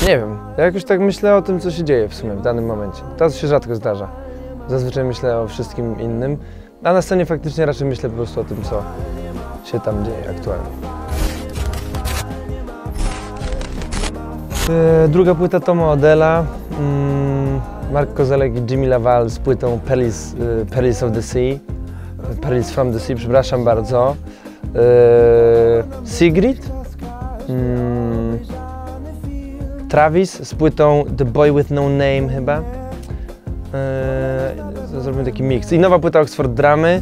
Nie wiem, ja jakoś tak myślę o tym, co się dzieje w sumie w danym momencie. To się rzadko zdarza. Zazwyczaj myślę o wszystkim innym, a na scenie faktycznie raczej myślę po prostu o tym, co się tam dzieje aktualnie. Druga płyta Toma Odella, Mark Kozelek i Jimmy LaValle z płytą Perils of the Sea, Perils from the Sea, przepraszam bardzo. Sigrid, Travis z płytą The Boy With No Name chyba. Zrobimy taki miks. I nowa płyta Oxford Dramy,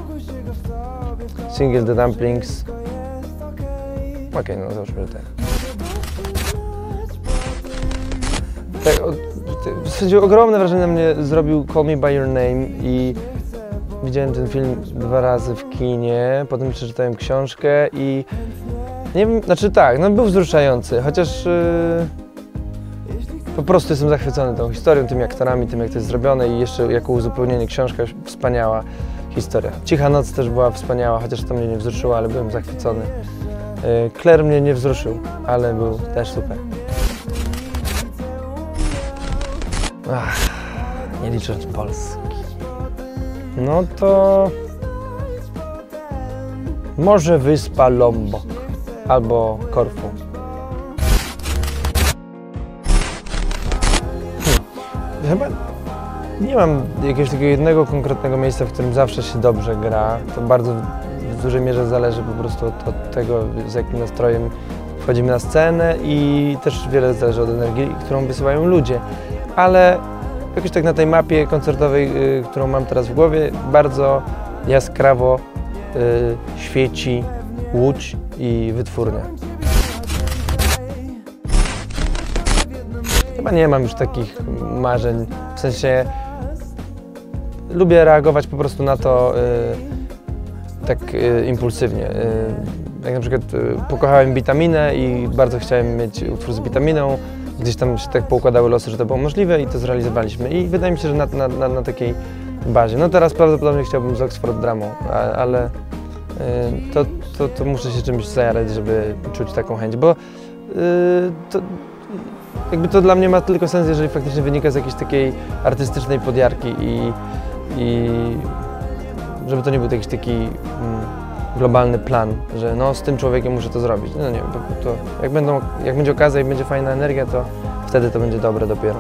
Single The Dumplings. Okej, no załóżmy, że ten. W zasadzie ogromne wrażenie na mnie zrobił Call Me By Your Name i widziałem ten film 2 razy w kinie, potem przeczytałem książkę i nie wiem, znaczy tak, no był wzruszający, chociaż po prostu jestem zachwycony tą historią, tymi aktorami, tym jak to jest zrobione i jeszcze jako uzupełnienie książka, wspaniała historia. Cicha noc też była wspaniała, chociaż to mnie nie wzruszyło, ale byłem zachwycony. Claire mnie nie wzruszył, ale był też super. Nie licząc Polski. No to może wyspa Lombok albo Korfu. Chyba nie mam jakiegoś takiego jednego konkretnego miejsca, w którym zawsze się dobrze gra. To bardzo w dużej mierze zależy po prostu od tego, z jakim nastrojem wchodzimy na scenę i też wiele zależy od energii, którą wysyłają ludzie. Ale jakoś tak na tej mapie koncertowej, którą mam teraz w głowie, bardzo jaskrawo świeci Łódź i Wytwórnia. Chyba nie mam już takich marzeń, w sensie lubię reagować po prostu na to tak impulsywnie. Jak na przykład pokochałem Bitaminę i bardzo chciałem mieć utwór z Bitaminą. Gdzieś tam się tak poukładały losy, że to było możliwe i to zrealizowaliśmy. I wydaje mi się, że na takiej bazie. No teraz prawdopodobnie chciałbym z Oxford Dramą, ale to muszę się czymś zajarać, żeby czuć taką chęć, bo to dla mnie ma tylko sens, jeżeli faktycznie wynika z jakiejś takiej artystycznej podjarki i żeby to nie był jakiś taki globalny plan, że no z tym człowiekiem muszę to zrobić. No nie wiem, to jak będzie okazja i będzie fajna energia, to wtedy to będzie dobre dopiero.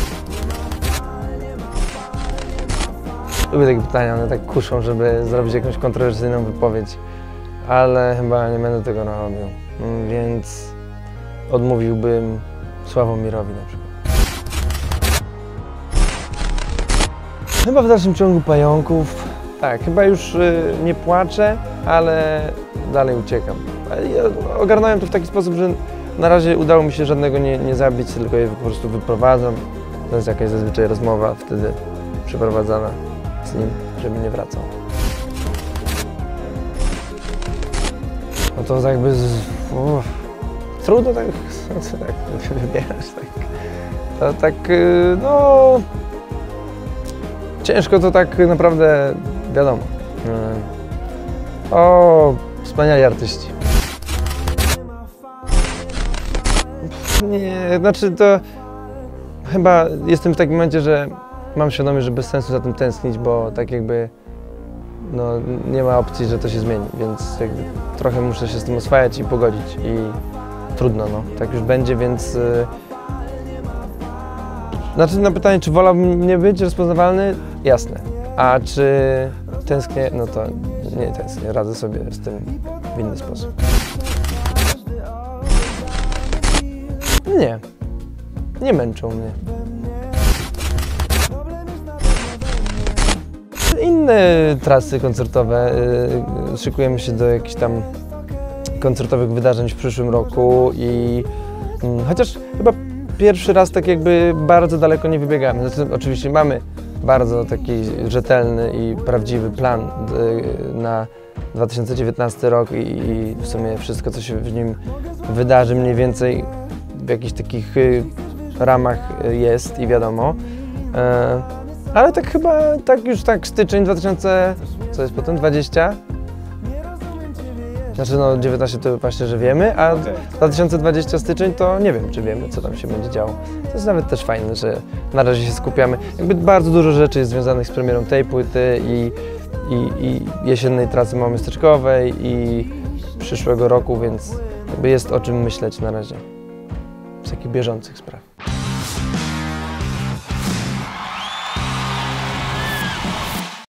Lubię takie pytania, one tak kuszą, żeby zrobić jakąś kontrowersyjną wypowiedź, ale chyba nie będę tego robił, więc odmówiłbym Sławomirowi na przykład. Chyba w dalszym ciągu Pająków. Tak, chyba już nie płaczę, ale dalej uciekam. Ja ogarnąłem to w taki sposób, że na razie udało mi się żadnego nie zabić, tylko je po prostu wyprowadzam. To jest jakaś zazwyczaj rozmowa wtedy przeprowadzana z nim, żeby nie wracał. No to jakby trudno tak wybierać. To tak, no ciężko to tak naprawdę, wiadomo. O, wspaniali artyści. Nie, znaczy to chyba jestem w takim momencie, że mam świadomość, że bez sensu za tym tęsknić, bo tak jakby no, nie ma opcji, że to się zmieni, więc jakby trochę muszę się z tym oswajać i pogodzić i trudno, no, tak już będzie, więc znaczy na pytanie, czy wolałbym nie być rozpoznawalny? Jasne. A czy tęsknię? No to nie tęsknię, radzę sobie z tym w inny sposób. Nie. Nie męczą mnie. Inne trasy koncertowe. Szykujemy się do jakichś tam koncertowych wydarzeń w przyszłym roku i chociaż chyba pierwszy raz tak jakby bardzo daleko nie wybiegamy. Znaczy, oczywiście mamy bardzo taki rzetelny i prawdziwy plan na 2019 rok i w sumie wszystko, co się w nim wydarzy, mniej więcej w jakichś takich ramach jest i wiadomo. Ale tak chyba, tak już tak styczeń 2000, co jest potem, 20? Znaczy no 19 to właśnie, że wiemy, a 2020 styczeń to nie wiem, czy wiemy, co tam się będzie działo. To jest nawet też fajne, że na razie się skupiamy. Jakby bardzo dużo rzeczy jest związanych z premierą tej płyty i jesiennej trasy małomisteczkowej i przyszłego roku, więc jakby jest o czym myśleć na razie z takich bieżących spraw.